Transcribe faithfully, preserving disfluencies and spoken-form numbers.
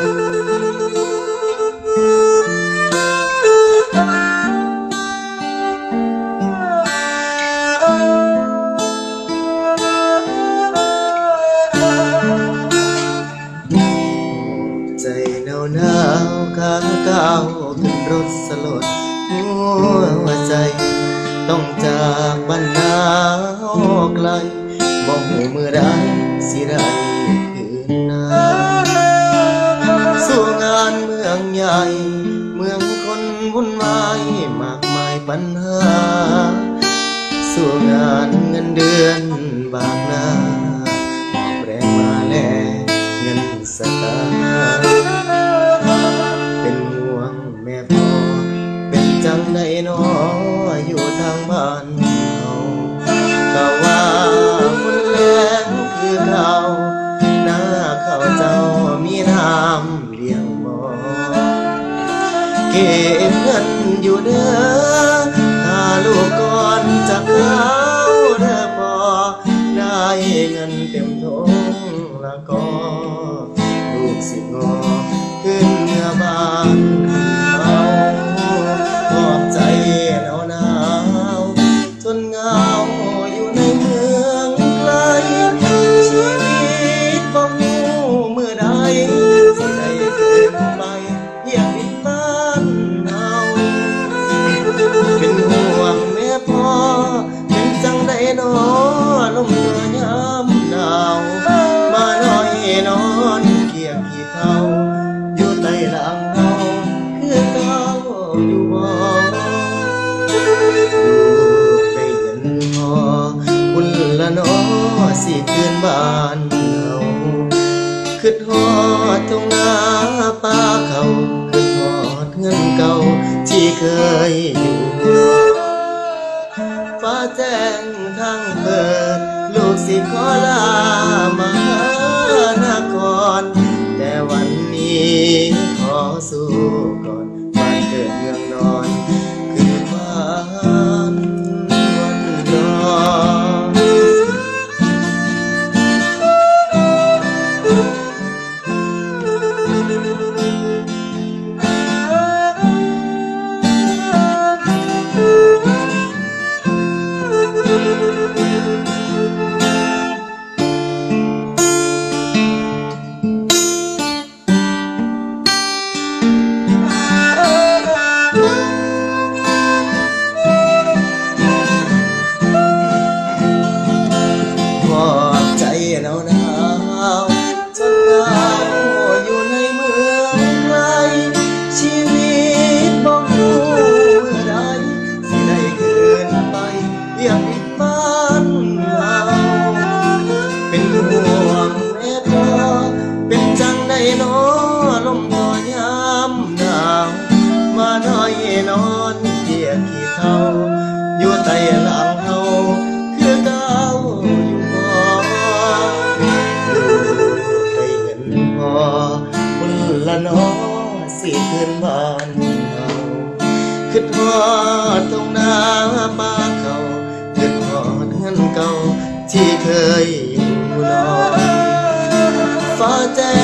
ใจหนาวหนาวขาก้าวขึ้นรถสลดหัวใจต้องจากบ้านนาไกลบ่หูมือใดสิได้คืนนาสู่งานเมืองใหญ่เมืองคนวุ่นวายมากมายปัญหาสู่งานเงินเดือนบางนาหอบแรงมาแลเงินสตางค์เป็นห่วงแม่พ่อเป็นจังใดน้ออยู่ทางบ้านเขาก็ว่าคนแรงคือเขาหน้าเขาเจ้ามีน้ำเลี้ยงบ่เก็บเงินอยู่เด้อถ้าลูกก่อนจะเขาเด้อพอได้เงินเต็มทงละก็ลูกสิงอขึ้นเมื่อบ้านเขาขอบใจหนาวหนาวจนเหงาอยู่ในเมืองไกลชีวิตบ่ฮู้เมื่อใดสิได้คืนไปเยี่ยมบิดบ้านเฮาเป็นห่วงแม่พ่อเป็นจังใดน้อลมตัวยามหนาวมาหน่อยนอนเกียกขี้เท่าอยู่ใต้หลังเฮาคือเก่าอยู่บ่ได้เห็นพ่อคุณละน้อสิคืนบ้านเฮาคิดฮอดตรงหน้าป่าเขาคิดฮอดเงินเก่าที่เคยอยู่ฟ้าแจ้งทางเปิดลูกสิขอลามาหานครแต่วันนี้ขอสู้ก่อนบ้านเกิดเมืองนอนคือบ้านวันรอหนาวหนาวจนเหงาอยู่ในเมืองไกลชีวิตบ่ฮู้เมื่อใดสิได้คืนไปเยี่ยมบิดบ้านเฮาเป็นห่วงแม่พ่อเป็นจังใดน้อลมตัวยามหนาวมาหน่อยนอนเกียกขี้เท่าอยู่ใต้หลังเฮาคือเก่าอยู่บ่คุณละน้อสิคืนบ้านเฮาคิดฮอดตรงหน้าป่าเขาคิดฮอดเงินเก่าที่เคยอยู่นอนฟ้าแจ้งทางเปิดลูกสิขอลามาหานครแต่วันนี้ขอสู้ก่อนบ้านเกิดเมืองนอนคือบ้านวันรอขอใจหนาวหนาวจนเหงาอยู่ในเมืองไกลชีวิตบ่ฮู้เมื่อใดสิได้คืนไปเยี่ยมบิดบ้านเฮาเป็นห่วงแม่พ่อเป็นจังใดน้อลมตัวยามหนาวมาหน่อยนอนเกียกขี้เท่าอยู่ใต้หลังเฮาคือเก่าอยู่บ่ได้เห็นพ่อคุณละน้อสิคืนบ้านเฮาคิดฮอดตรงหน้าป่าเขาคิดฮอดเงินเก่าที่เคยอยู่นอนฟ้าแจ้